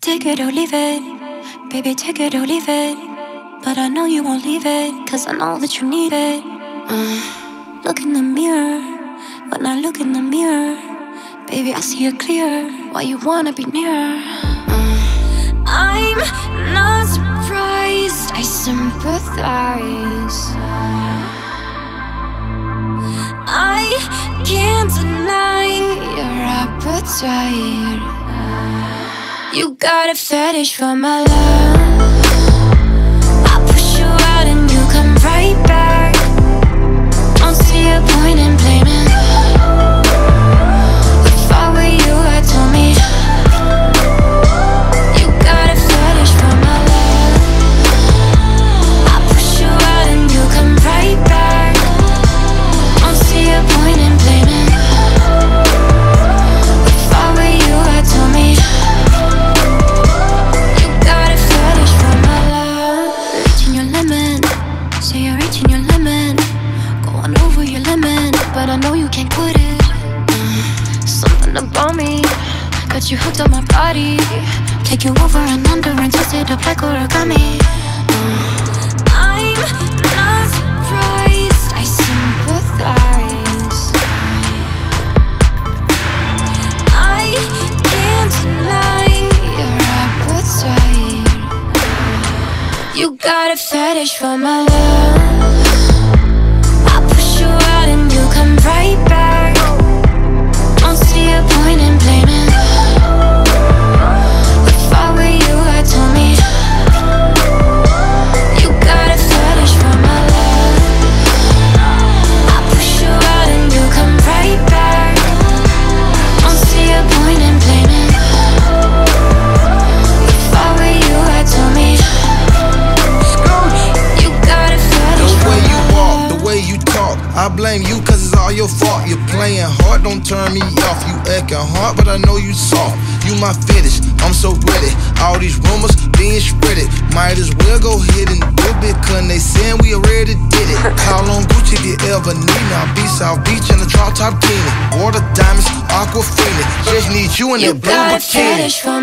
Take it or leave it, baby, take it or leave it. But I know you won't leave it, cause I know that you need it. Look in the mirror, when I look in the mirror, baby, I see it clear, why you wanna be near. I'm not surprised, I sympathize. I can't deny your appetite. You got a fetish for my love. I push you out and you come right back. Don't see a point in blaming. If I were you, I'd tell me. You got a fetish for my love. I push you out and you come right back. Don't see a point in blaming. If I were you, I'd tell me. But I know you can't quit it. Something about me got you hooked on my body. Take you over and under and twist it up like origami. I'm not surprised, I sympathize. I can't deny your appetite. You got a fetish for my love. Come right back. Don't see a point in blaming. If I were you, I'd tell me. You got a fetish for my love. I push you out and you come right back. Don't see a point in blaming. If I were you, I'd tell me. You got a fetish for my love. The way you walk, the way you talk, I blame you cause it's all your fault. You're playing hard, don't turn me off. You acting hard, but I know you soft. You my fetish, I'm so ready. All these rumors being spreaded. Might as well go ahead and do it, cause they saying we already did it. Call on Gucci if you ever need me. I'll be South Beach in the drop top bikini. Water diamonds, Aquafina. Just need you in that blue bikini.